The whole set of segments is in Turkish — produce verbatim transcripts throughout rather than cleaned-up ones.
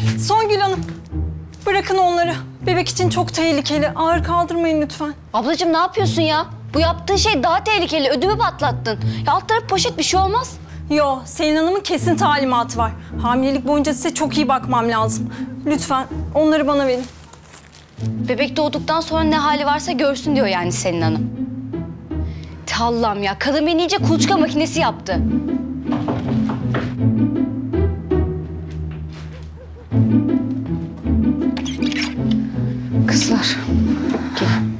Songül Hanım, bırakın onları. Bebek için çok tehlikeli. Ağır kaldırmayın lütfen. Ablacığım ne yapıyorsun ya? Bu yaptığın şey daha tehlikeli. Ödümü patlattın. Ya alt tarafı poşet, bir şey olmaz. Yo, Selin Hanım'ın kesin talimatı var. Hamilelik boyunca size çok iyi bakmam lazım. Lütfen onları bana verin. Bebek doğduktan sonra ne hali varsa görsün diyor yani Selin Hanım. Allah'ım ya, kadın beni iyice kuluçka makinesi yaptı. Kızlar, gelin.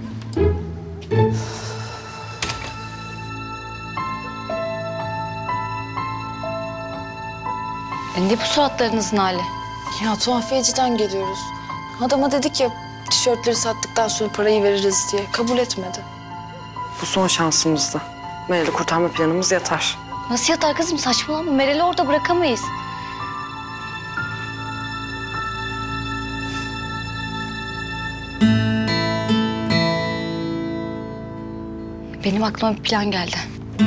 Ne bu suratlarınızın hali? Ya tuhafiyeciden geliyoruz. Adama dedik ya tişörtleri sattıktan sonra parayı veririz diye. Kabul etmedi. Bu son şansımızdı. Meral'i kurtarma planımız yatar. Nasıl yatar kızım, saçmalama. Meral'i orada bırakamayız. Benim aklıma bir plan geldi.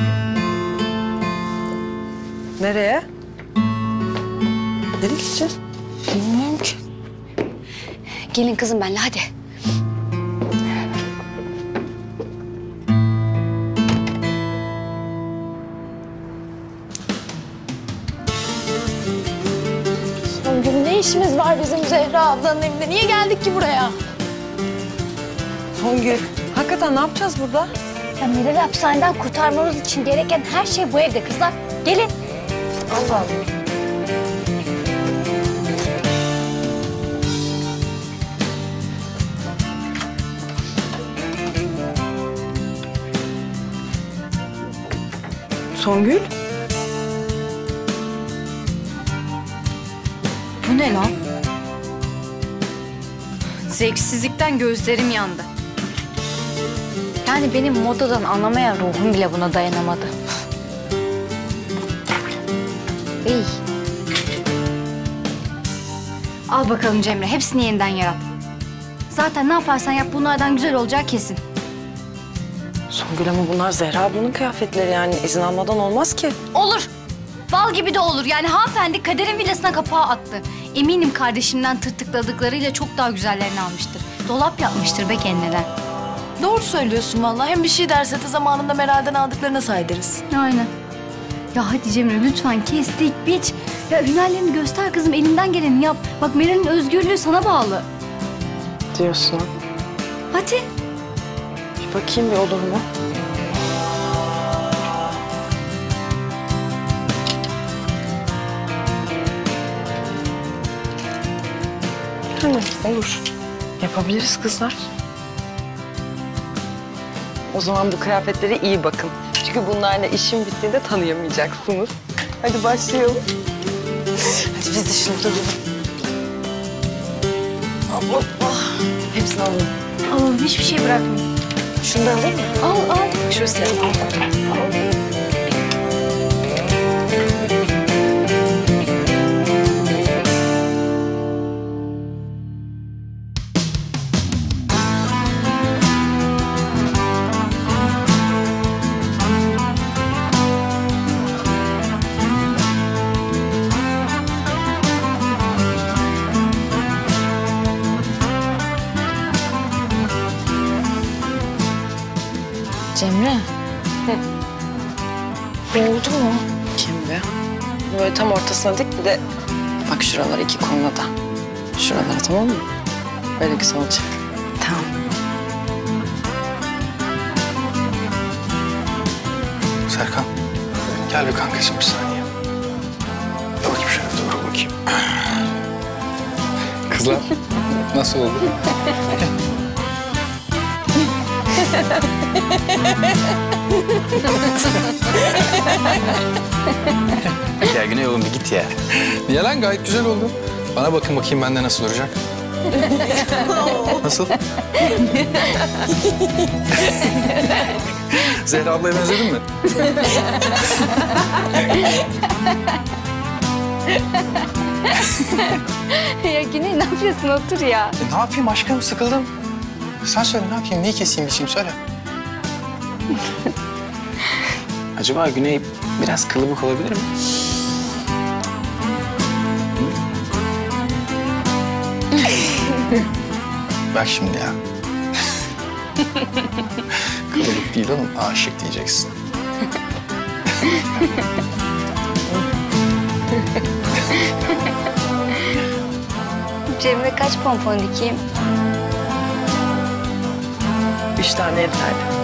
Nereye? Nereye gideceğiz? Bilmiyorum ki. Gelin kızım benimle, hadi. Songül, ne işimiz var bizim Zehra ablanın evinde? Niye geldik ki buraya? Songül, hakikaten ne yapacağız burada? Ya Meral'i hapishaneden kurtarmamız için gereken her şey bu evde kızlar. Gelin. Allah Allah. Songül? Bu ne lan? Zevksizlikten gözlerim yandı. Yani benim modadan anlamayan ruhum bile buna dayanamadı. İyi. Al bakalım Cemre, hepsini yeniden yarat. Zaten ne yaparsan yap bunlardan güzel olacağı kesin. Songül ama bunlar Zehra ablanın kıyafetleri, yani izin almadan olmaz ki. Olur. Bal gibi de olur. Yani hanımefendi kaderin villasına kapağı attı. Eminim kardeşimden tırtıkladıklarıyla çok daha güzellerini almıştır. Dolap yapmıştır be kendine. Doğru söylüyorsun vallahi. Hem bir şey derse de zamanında Meral'den aldıklarına saydırız. Aynen. Ya hadi Cemre lütfen kestik biç. Ya hünerlerini göster kızım, elinden geleni yap. Bak Meral'in özgürlüğü sana bağlı. Diyorsun ha. Hadi. Bir bakayım bir olur mu? Hı, olur. Yapabiliriz kızlar. O zaman bu kıyafetlere iyi bakın. Çünkü bunlarla işim bittiğinde tanıyamayacaksınız. Hadi başlayalım. Hadi biz de şunu alalım. Allah Allah. Hepsini alalım. Alalım, hiçbir şey bırakmayın. Şunu da alayım mı? Al al. Şurası al. Al. Cemre. Oldu mu? Kim be? Böyle tam ortasına dik, bir de bak şuralar iki konuda da. Şuralar, tamam mı? Böyle güzel olacak. Tamam. Serkan, gel bir kankacığım bir saniye. Dur bakayım şöyle, dur bakayım. Kızlar, nasıl oldu? Ya Güney oğlum bir git ya. Niye lan, gayet güzel oldu. Bana bakın bakayım bende nasıl duracak. Nasıl? Zehra ablaya benzedin mi? Ya Güney ne yapıyorsun, otur ya. E, ne yapayım aşkım, sıkıldım. Sen söyle, ne yapayım, neyi keseyim biçeyim, söyle. Acaba Güney biraz kılıbık olabilir mi? Bak şimdi ya. Kılıbık değil oğlum, aşık diyeceksin. Cemre kaç pompon dikeyim? Üç tane yeterli.